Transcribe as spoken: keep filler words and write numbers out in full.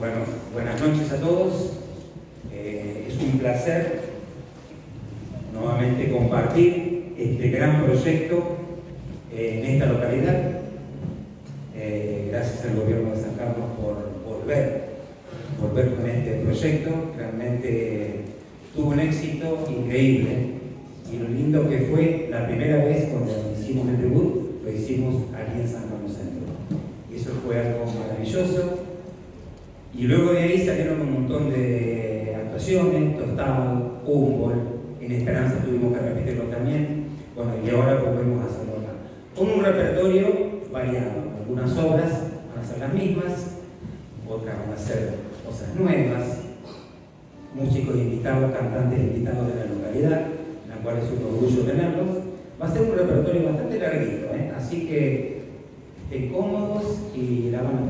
Bueno, buenas noches a todos. Eh, es un placer nuevamente compartir este gran proyecto eh, en esta localidad. Eh, gracias al gobierno de San Carlos por volver, volver con este proyecto. Realmente tuvo un éxito increíble y lo lindo que fue la primera vez cuando hicimos el debut, lo hicimos aquí en San Carlos Centro. Y eso fue algo maravilloso. Y luego de ahí salieron un montón de actuaciones, Tostado, Humboldt, en Esperanza tuvimos que repetirlo también, bueno, y ahora volvemos a hacerlo acá. Con un repertorio variado, algunas obras van a ser las mismas, otras van a ser cosas nuevas, músicos invitados, cantantes invitados de la localidad, en la cual es un orgullo tenerlos. Va a ser un repertorio bastante larguito, ¿eh? Así que estén cómodos y la van a